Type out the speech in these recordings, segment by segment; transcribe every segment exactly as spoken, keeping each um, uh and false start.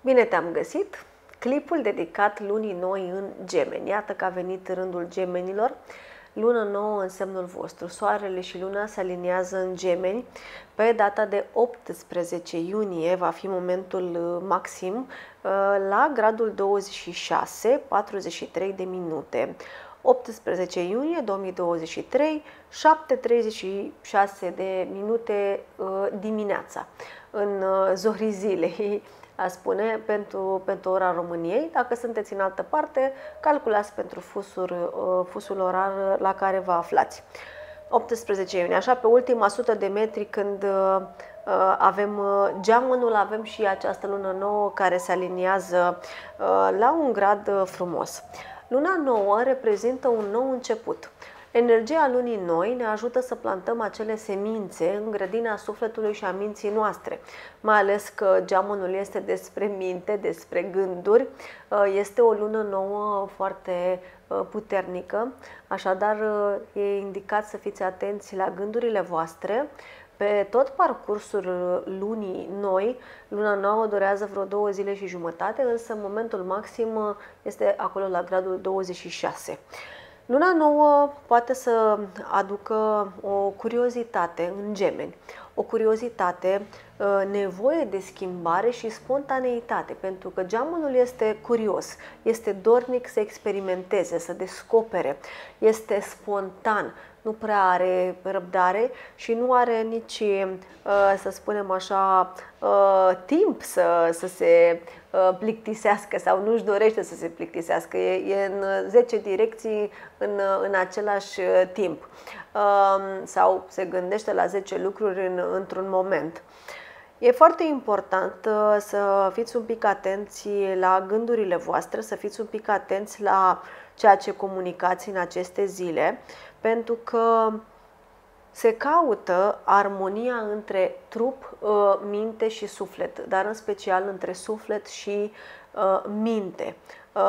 Bine te-am găsit! Clipul dedicat lunii noi în Gemeni. Iată că a venit rândul gemenilor. Lună nouă în semnul vostru. Soarele și luna se aliniază în Gemeni. Pe data de optsprezece iunie va fi momentul maxim la gradul douăzeci și șase, patruzeci și trei de minute. optsprezece iunie două mii douăzeci și trei, șapte treizeci și șase de minute dimineața, în zorii zilei, a spune, pentru, pentru ora României. Dacă sunteți în altă parte, calculați pentru fusul, fusul orar la care vă aflați. optsprezece iunie, așa pe ultima sută de metri, când uh, avem uh, geamănul, avem și această lună nouă care se aliniază uh, la un grad uh, frumos. Luna nouă reprezintă un nou început. Energia lunii noi ne ajută să plantăm acele semințe în grădina sufletului și a minții noastre, mai ales că geamănul este despre minte, despre gânduri. Este o lună nouă foarte puternică, așadar e indicat să fiți atenți la gândurile voastre. Pe tot parcursul lunii noi, luna nouă durează vreo două zile și jumătate, însă momentul maxim este acolo la gradul douăzeci și șase. Luna nouă poate să aducă o curiozitate în Gemeni, o curiozitate, nevoie de schimbare și spontaneitate, pentru că geamănul este curios, este dornic să experimenteze, să descopere, este spontan, nu prea are răbdare și nu are nici, să spunem așa, timp să, să se plictisească sau nu-și dorește să se plictisească. E, e în zece direcții în, în același timp sau se gândește la zece lucruri în, într-un moment. E foarte important să fiți un pic atenți la gândurile voastre, să fiți un pic atenți la ceea ce comunicați în aceste zile, pentru că se caută armonia între trup, minte și suflet, dar în special între suflet și minte.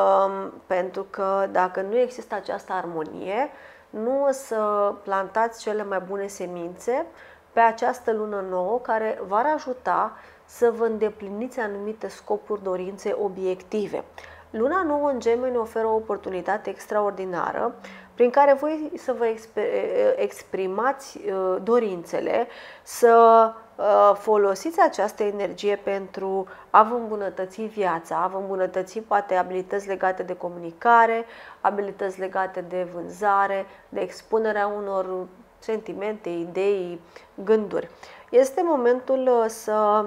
Pentru că dacă nu există această armonie, nu o să plantați cele mai bune semințe pe această lună nouă, care v-ar ajuta să vă îndepliniți anumite scopuri, dorințe, obiective. Luna nouă în Gemeni oferă o oportunitate extraordinară prin care voi să vă exprimați dorințele, să folosiți această energie pentru a vă îmbunătăți viața, a vă îmbunătăți poate abilități legate de comunicare, abilități legate de vânzare, de expunerea unor sentimente, idei, gânduri. Este momentul să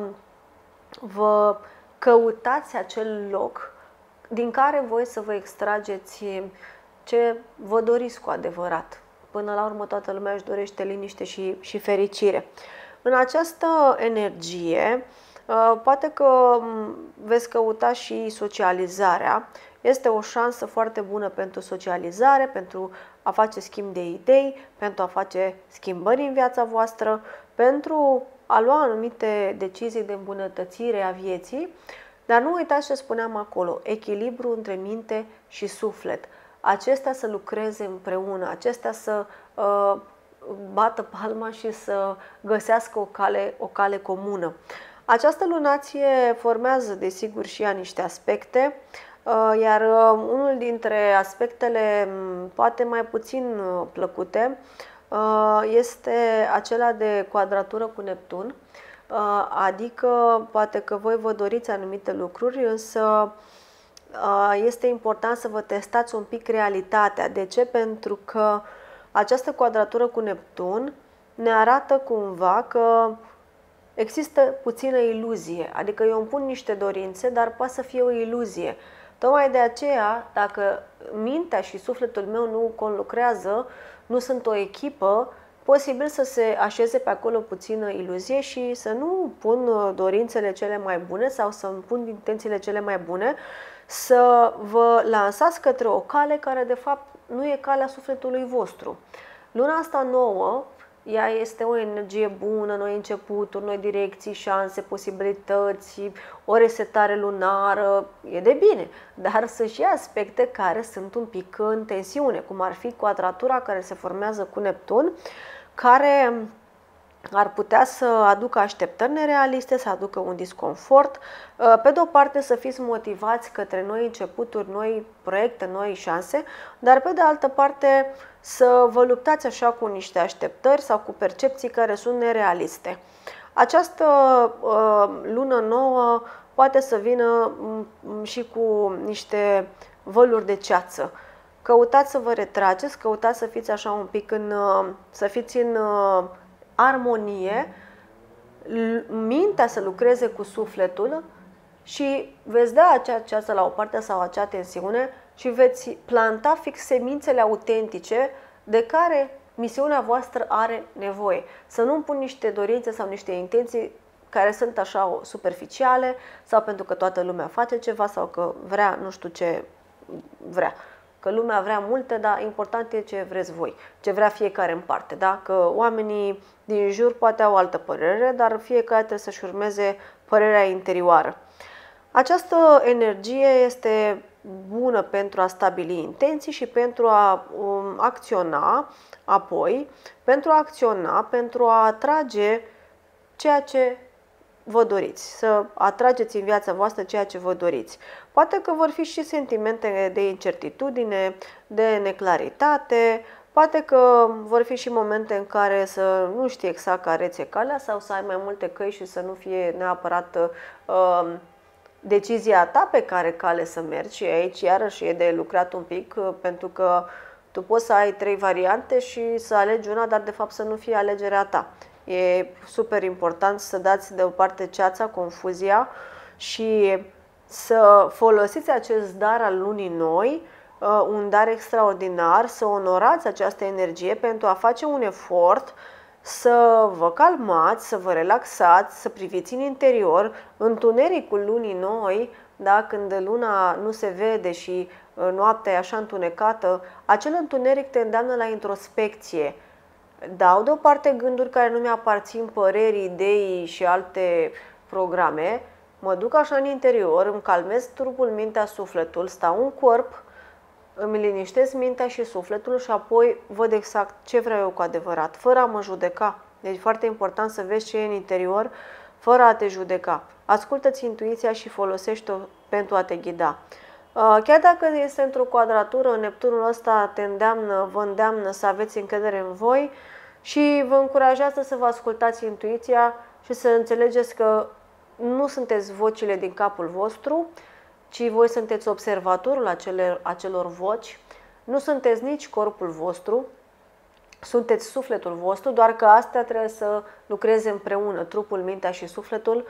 vă căutați acel loc din care voi să vă extrageți ce vă doriți cu adevărat. Până la urmă toată lumea își dorește liniște și, și fericire. În această energie, poate că veți căuta și socializarea. Este o șansă foarte bună pentru socializare, pentru a face schimb de idei, pentru a face schimbări în viața voastră, pentru a lua anumite decizii de îmbunătățire a vieții. Dar nu uitați ce spuneam acolo, echilibru între minte și suflet. Acestea să lucreze împreună, acestea să uh, bată palma și să găsească o cale, o cale comună. Această lunație formează, desigur, și ea niște aspecte, uh, iar uh, unul dintre aspectele poate mai puțin uh, plăcute uh, este acela de quadratură cu Neptun. Adică, poate că voi vă doriți anumite lucruri, însă este important să vă testați un pic realitatea. De ce? Pentru că această quadratură cu Neptun ne arată cumva că există puțină iluzie. Adică eu îmi pun niște dorințe, dar poate să fie o iluzie. Tocmai de aceea, dacă mintea și sufletul meu nu conlucrează, nu sunt o echipă, posibil să se așeze pe acolo puțină iluzie și să nu pun dorințele cele mai bune sau să îmi pun intențiile cele mai bune, să vă lansați către o cale care de fapt nu e calea sufletului vostru. Luna asta nouă, ea este o energie bună, noi începuturi, noi direcții, șanse, posibilități, o resetare lunară, e de bine, dar sunt și aspecte care sunt un pic în tensiune, cum ar fi quadratura care se formează cu Neptun, care ar putea să aducă așteptări nerealiste, să aducă un disconfort. Pe de o parte să fiți motivați către noi începuturi, noi proiecte, noi șanse, dar pe de altă parte să vă luptați așa cu niște așteptări sau cu percepții care sunt nerealiste. Această uh, lună nouă poate să vină și cu niște văluri de ceață. Căutați să vă retrageți, căutați să fiți așa un pic în, să fiți în armonie, mintea să lucreze cu sufletul și veți da acea ceață la o parte sau acea tensiune și veți planta fix semințele autentice de care misiunea voastră are nevoie. Să nu pun niște dorințe sau niște intenții care sunt așa superficiale sau pentru că toată lumea face ceva sau că vrea nu știu ce vrea. Că lumea vrea multe, dar important e ce vreți voi, ce vrea fiecare în parte. Da? Că oamenii din jur poate au altă părere, dar fiecare trebuie să-și urmeze părerea interioară. Această energie este bună pentru a stabili intenții și pentru a um, acționa apoi, pentru a acționa, pentru a atrage ceea ce vă doriți, să atrageți în viața voastră ceea ce vă doriți. Poate că vor fi și sentimente de incertitudine, de neclaritate, poate că vor fi și momente în care să nu știi exact care ți-e calea sau să ai mai multe căi și să nu fie neapărat uh, decizia ta pe care cale să mergi. Și aici iarăși e de lucrat un pic, uh, pentru că tu poți să ai trei variante și să alegi una, dar de fapt să nu fie alegerea ta. E super important să dați deoparte ceața, confuzia și să folosiți acest dar al lunii noi, un dar extraordinar, să onorați această energie pentru a face un efort, să vă calmați, să vă relaxați, să priviți în interior, întunericul lunii noi, da, când luna nu se vede și noaptea e așa întunecată, acel întuneric te îndeamnă la introspecție. Dau deoparte gânduri care nu mi-aparțin, păreri, idei și alte programe, mă duc așa în interior, îmi calmez trupul, mintea, sufletul, stau în corp, îmi liniștesc mintea și sufletul și apoi văd exact ce vreau eu cu adevărat, fără a mă judeca. Deci foarte important să vezi ce e în interior, fără a te judeca. Ascultă-ți intuiția și folosește-o pentru a te ghida. Chiar dacă este într-o quadratură, Neptunul ăsta te îndeamnă, vă îndeamnă să aveți încredere în voi și vă încurajează să vă ascultați intuiția și să înțelegeți că nu sunteți vocile din capul vostru, ci voi sunteți observatorul acelor, acelor voci, nu sunteți nici corpul vostru, sunteți sufletul vostru, doar că astea trebuie să lucreze împreună, trupul, mintea și sufletul,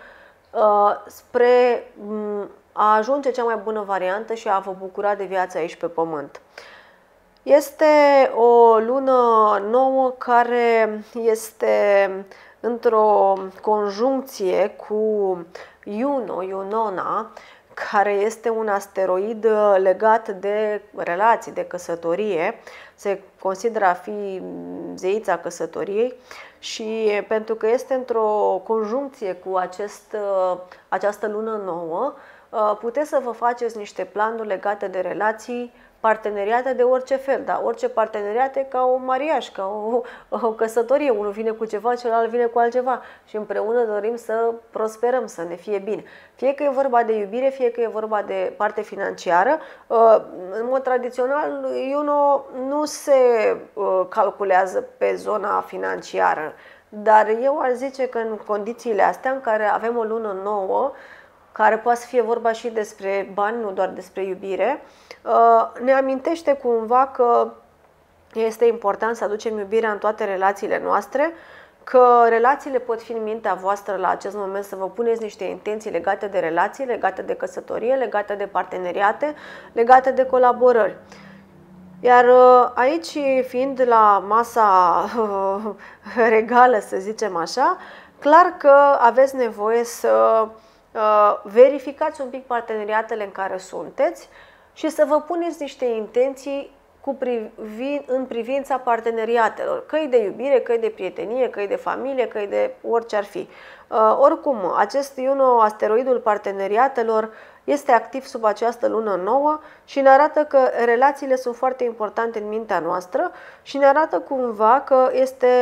spre a ajunge cea mai bună variantă și a vă bucura de viața aici pe pământ. Este o lună nouă care este într-o conjuncție cu Juno, Junona, care este un asteroid legat de relații, de căsătorie, se consideră a fi zeița căsătoriei și pentru că este într-o conjuncție cu acest, această lună nouă, puteți să vă faceți niște planuri legate de relații, parteneriate de orice fel, dar orice parteneriate e ca un mariaj, ca o, o căsătorie, unul vine cu ceva, celălalt vine cu altceva și împreună dorim să prosperăm, să ne fie bine. Fie că e vorba de iubire, fie că e vorba de parte financiară, în mod tradițional Juno nu se calculează pe zona financiară, dar eu aș zice că în condițiile astea în care avem o lună nouă, care poate să fie vorba și despre bani, nu doar despre iubire, ne amintește cumva că este important să aducem iubirea în toate relațiile noastre, că relațiile pot fi în mintea voastră la acest moment, să vă puneți niște intenții legate de relații, legate de căsătorie, legate de parteneriate, legate de colaborări. Iar aici, fiind la masa regală, să zicem așa, clar că aveți nevoie să verificați un pic parteneriatele în care sunteți și să vă puneți niște intenții cu privi, în privința parteneriatelor, că e de iubire, că e de prietenie, că e de familie, că e de orice ar fi. Uh, oricum, acest Juno, asteroidul parteneriatelor, este activ sub această lună nouă și ne arată că relațiile sunt foarte importante în mintea noastră și ne arată cumva că este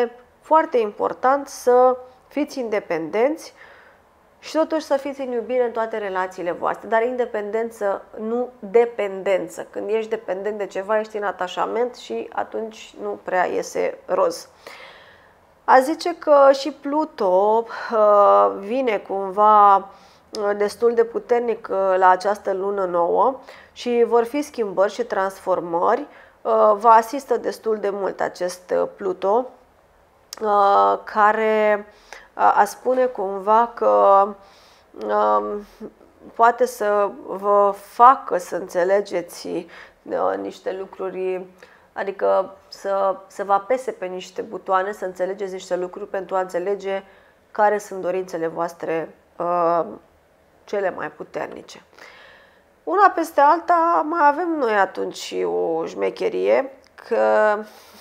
foarte important să fiți independenți și totuși să fiți în iubire în toate relațiile voastre, dar independență, nu dependență. Când ești dependent de ceva, ești în atașament și atunci nu prea iese roz. A zice că și Pluto uh, vine cumva uh, destul de puternic uh, la această lună nouă și vor fi schimbări și transformări. Uh, vă asistă destul de mult acest uh, Pluto, uh, care uh, a spune cumva că uh, poate să vă facă să înțelegeți uh, niște lucruri, adică să, să vă apese pe niște butoane, să înțelegeți niște lucruri pentru a înțelege care sunt dorințele voastre uh, cele mai puternice. Una peste alta mai avem noi atunci o șmecherie, că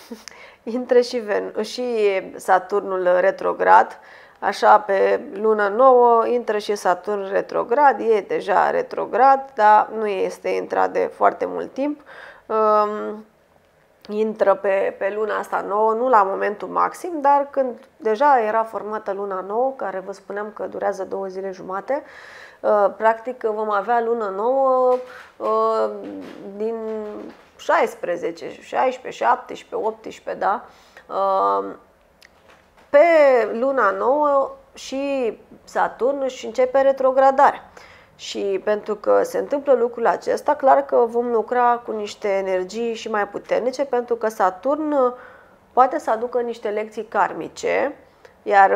intră și, Ven și Saturnul retrograd, așa pe lună nouă intră și Saturn retrograd, e deja retrograd, dar nu este intrat de foarte mult timp. Um, intră pe, pe luna asta nouă, nu la momentul maxim, dar când deja era formată luna nouă, care vă spuneam că durează două zile jumate, uh, practic vom avea lună nouă uh, din șaisprezece, șaisprezece, șaptesprezece, optsprezece, da? Uh, pe luna nouă și Saturn își începe retrogradarea. Și pentru că se întâmplă lucrul acesta, clar că vom lucra cu niște energii și mai puternice, pentru că Saturn poate să aducă niște lecții karmice, iar,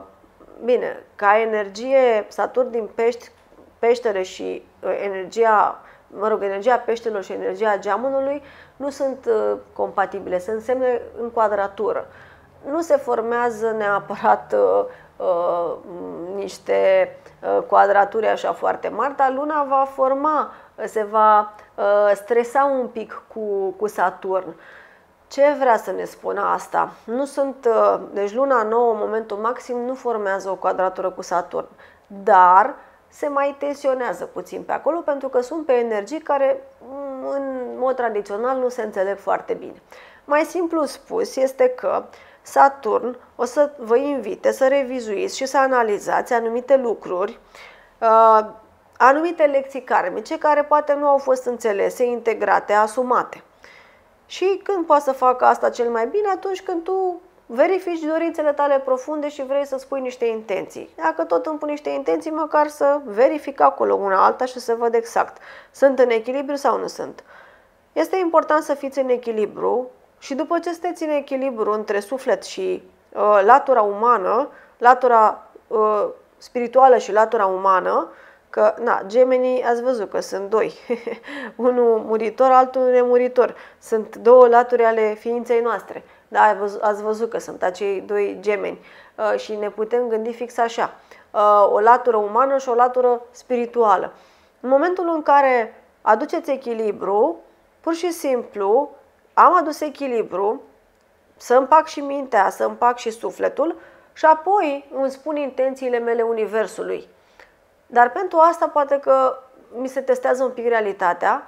bine, ca energie, Saturn din pești, peștere și energia, mă rog, energia peștelor și energia geamănului nu sunt compatibile, sunt semne în quadratură. Nu se formează neapărat uh, uh, niște uh, quadraturi așa foarte mari, dar luna va forma, se va uh, stresa un pic cu, cu Saturn. Ce vrea să ne spună asta? Nu sunt, uh, deci luna nouă, în momentul maxim, nu formează o quadratură cu Saturn, dar se mai tensionează puțin pe acolo, pentru că sunt pe energii care, în mod tradițional, nu se înțeleg foarte bine. Mai simplu spus este că Saturn o să vă invite să revizuiți și să analizați anumite lucruri, uh, anumite lecții karmice care poate nu au fost înțelese, integrate, asumate. Și când poate să facă asta cel mai bine? Atunci când tu verifici dorințele tale profunde și vrei să spui niște intenții. Dacă tot îmi pun niște intenții, măcar să verific acolo una alta și să văd exact. Sunt în echilibru sau nu sunt? Este important să fiți în echilibru. Și după ce sunteți în echilibru între suflet și uh, latura umană, latura uh, spirituală și latura umană, că, na, gemenii, ați văzut că sunt doi, unul muritor, altul nemuritor, sunt două laturi ale ființei noastre, da, ați văzut că sunt acei doi gemeni uh, și ne putem gândi fix așa, uh, o latură umană și o latură spirituală. În momentul în care aduceți echilibru, pur și simplu, am adus echilibru, să împac și mintea, să împac și sufletul și apoi îmi spun intențiile mele universului. Dar pentru asta poate că mi se testează un pic realitatea.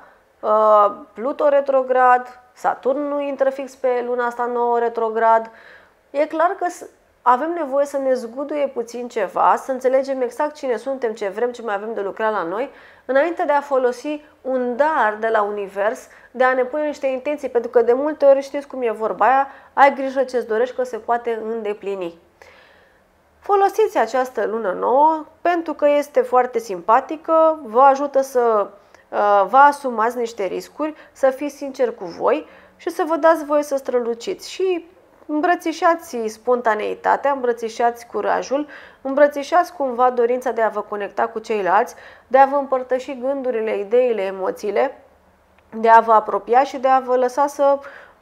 Pluto retrograd, Saturn nu intră fix pe luna asta nouă retrograd. E clar că avem nevoie să ne zguduie puțin ceva, să înțelegem exact cine suntem, ce vrem, ce mai avem de lucrat la noi, înainte de a folosi un dar de la univers, de a ne pune niște intenții, pentru că de multe ori știți cum e vorba aia, ai grijă ce-ți dorești că se poate îndeplini. Folosiți această lună nouă pentru că este foarte simpatică, vă ajută să uh, vă asumați niște riscuri, să fiți sinceri cu voi și să vă dați voie să străluciți. Și îmbrățișați spontaneitatea, îmbrățișați curajul, îmbrățișați cumva dorința de a vă conecta cu ceilalți, de a vă împărtăși gândurile, ideile, emoțiile, de a vă apropia și de a vă lăsa să,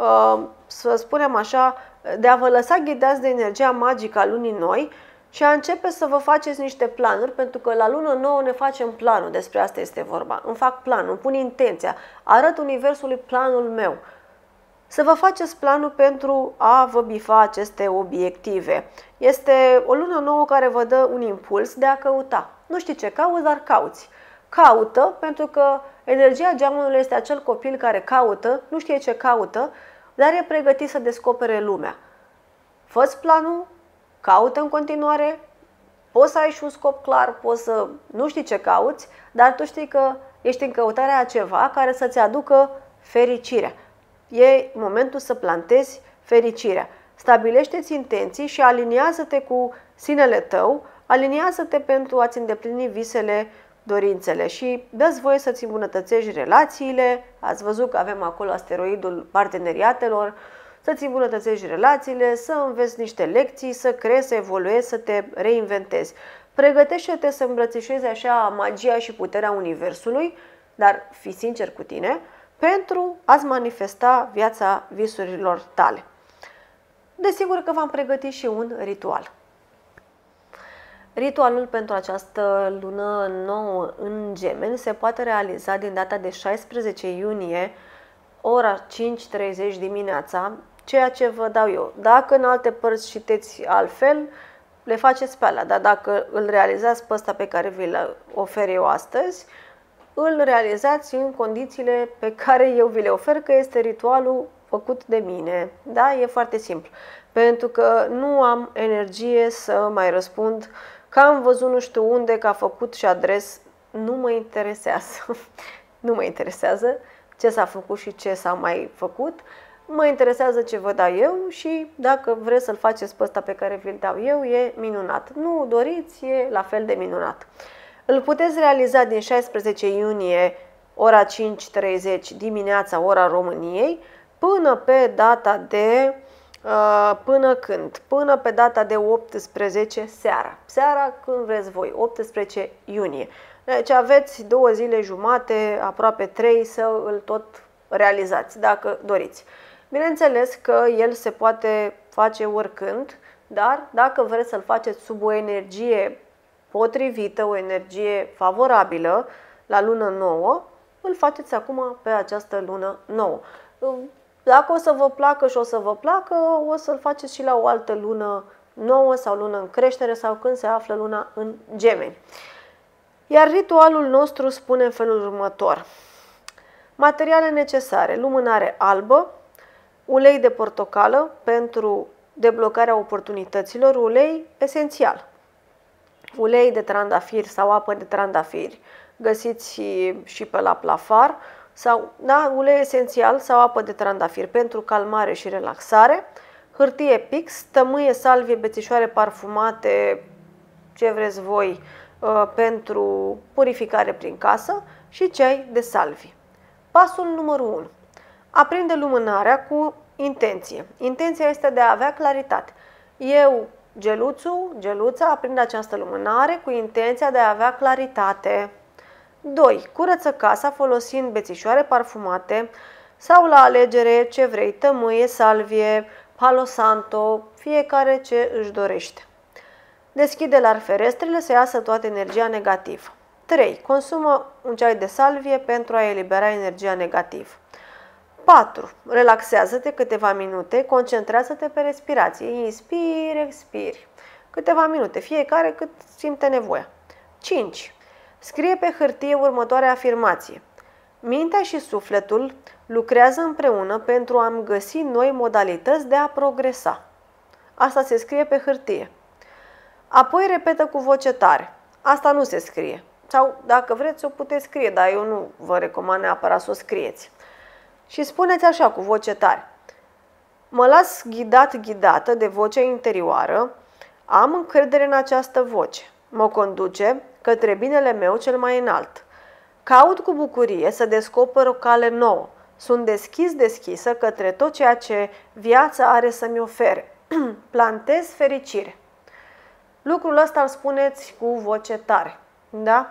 să spunem așa, de a vă lăsa ghidați de energia magică a lunii noi și a începe să vă faceți niște planuri, pentru că la lună nouă ne facem planul, despre asta este vorba. Îmi fac planul, îmi pun intenția, arăt universului planul meu. Să vă faceți planul pentru a vă bifa aceste obiective. Este o lună nouă care vă dă un impuls de a căuta. Nu știi ce cauți, dar cauți. Caută, pentru că energia geamănului este acel copil care caută, nu știe ce caută, dar e pregătit să descopere lumea. fă-ți planul, caută în continuare, poți să ai și un scop clar, poți să nu știi ce cauți, dar tu știi că ești în căutarea a ceva care să-ți aducă fericirea. E momentul să plantezi fericirea. Stabilește-ți intenții și aliniază-te cu sinele tău, aliniază-te pentru a-ți îndeplini visele, dorințele și dă-ți voie să-ți îmbunătățești relațiile. Ați văzut că avem acolo asteroidul parteneriatelor, să-ți îmbunătățești relațiile, să înveți niște lecții, să creezi, să evoluezi, să te reinventezi. Pregătește-te să îmbrățișezi așa magia și puterea Universului, dar fii sincer cu tine, pentru a-ți manifesta viața visurilor tale. Desigur că v-am pregătit și un ritual. Ritualul pentru această lună nouă în Gemeni se poate realiza din data de șaisprezece iunie, ora cinci treizeci dimineața, ceea ce vă dau eu. Dacă în alte părți citeți altfel, le faceți pe alea, dar dacă îl realizați pe ăsta pe care vi-l ofer eu astăzi, îl realizați în condițiile pe care eu vi le ofer, că este ritualul făcut de mine. Da? E foarte simplu. Pentru că nu am energie să mai răspund că am văzut nu știu unde, că a făcut și adres. Nu mă interesează. Nu mă interesează ce s-a făcut și ce s-a mai făcut. Mă interesează ce vă dau eu și dacă vreți să-l faceți pe ăsta pe care vi-l dau eu, e minunat. Nu doriți, e la fel de minunat. Îl puteți realiza din șaisprezece iunie, ora cinci treizeci dimineața, ora României, până pe data de, uh, până când? Până pe data de optsprezece seara. Seara când vreți voi, optsprezece iunie. Deci aveți două zile jumate, aproape trei, să îl tot realizați, dacă doriți. Bineînțeles că el se poate face oricând, dar dacă vreți să-l faceți sub o energie potrivită, o energie favorabilă la lună nouă, îl faceți acum pe această lună nouă. Dacă o să vă placă și o să vă placă, o să-l faceți și la o altă lună nouă sau lună în creștere sau când se află luna în Gemeni. Iar ritualul nostru spune în felul următor. Materiale necesare: lumânare albă, ulei de portocală pentru deblocarea oportunităților, ulei esențial, ulei de trandafiri sau apă de trandafiri, găsiți și, și pe la Plafar, sau da, ulei esențial sau apă de trandafiri pentru calmare și relaxare, hârtie pix, tămâie, salvie, bețișoare parfumate, ce vreți voi, pentru purificare prin casă și ceai de salvie. Pasul numărul unu. Aprinde lumânarea cu intenție. Intenția este de a avea claritate. Eu, geluțul, geluța, aprind această lumânare cu intenția de a avea claritate. doi. Curăță casa folosind bețișoare parfumate sau la alegere ce vrei, tămâie, salvie, palo santo, fiecare ce își dorește. Deschide larg ferestrele să iasă toată energia negativă. trei. Consumă un ceai de salvie pentru a elibera energia negativă. patru. Relaxează-te câteva minute, concentrează-te pe respirație. Inspiri, expiri. Câteva minute, fiecare cât simte nevoia. cinci. Scrie pe hârtie următoarea afirmație. Mintea și sufletul lucrează împreună pentru a-mi găsi noi modalități de a progresa. Asta se scrie pe hârtie. Apoi repetă cu voce tare. Asta nu se scrie. Sau, dacă vreți, o puteți scrie, dar eu nu vă recomand neapărat să o scrieți. Și spuneți așa, cu voce tare. Mă las ghidat, ghidată de vocea interioară, am încredere în această voce. Mă conduce către binele meu cel mai înalt. Caut cu bucurie să descoper o cale nouă. Sunt deschis, deschisă către tot ceea ce viața are să-mi ofere. Plantez fericire. Lucrul ăsta îl spuneți cu voce tare. Da?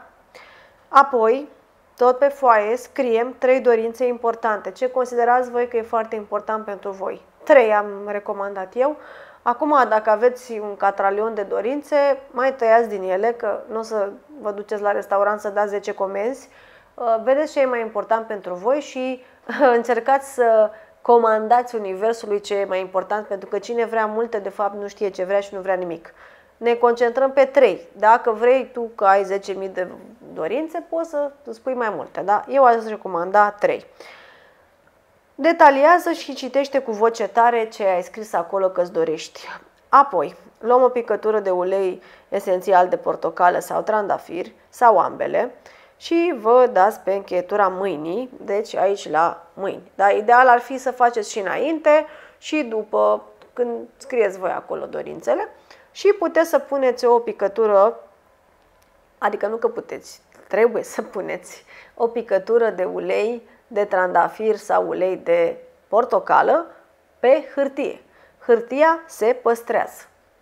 Apoi, tot pe foaie, scriem trei dorințe importante. Ce considerați voi că e foarte important pentru voi? Trei am recomandat eu. Acum, dacă aveți un catralion de dorințe, mai tăiați din ele, că nu o să vă duceți la restaurant să dați zece comenzi. Vedeți ce e mai important pentru voi și încercați să comandați Universului ce e mai important, pentru că cine vrea multe, de fapt, nu știe ce vrea și nu vrea nimic. Ne concentrăm pe trei. Dacă vrei tu că ai zece mii de dorințe, poți să îți spui mai multe. Da? Eu aș recomanda trei. Detaliază și citește cu voce tare ce ai scris acolo că îți dorești. Apoi, luăm o picătură de ulei esențial de portocală sau trandafir, sau ambele, și vă dați pe încheietura mâinii, deci aici la mâini. Dar ideal ar fi să faceți și înainte și după, când scrieți voi acolo dorințele. Și puteți să puneți o picătură, adică nu că puteți, trebuie să puneți o picătură de ulei de trandafir sau ulei de portocală pe hârtie. Hârtia se păstrează.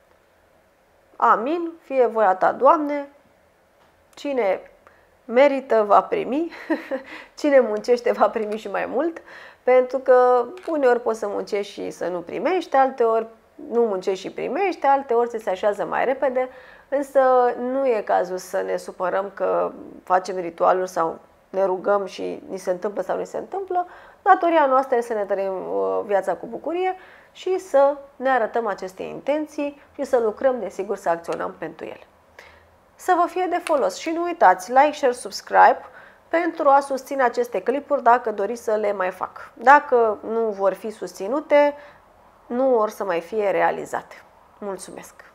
Amin, fie voia ta, Doamne, cine merită va primi, cine muncește va primi și mai mult, pentru că uneori poți să muncești și să nu primești, alteori nu muncești și primești, alteori ți se așează mai repede, însă nu e cazul să ne supărăm că facem ritualuri sau ne rugăm și ni se întâmplă sau nu se întâmplă. Datoria noastră este să ne trăim viața cu bucurie și să ne arătăm aceste intenții și să lucrăm, desigur, să acționăm pentru ele. Să vă fie de folos și nu uitați, like, share, subscribe pentru a susține aceste clipuri dacă doriți să le mai fac. Dacă nu vor fi susținute, nu vor să mai fie realizate. Mulțumesc!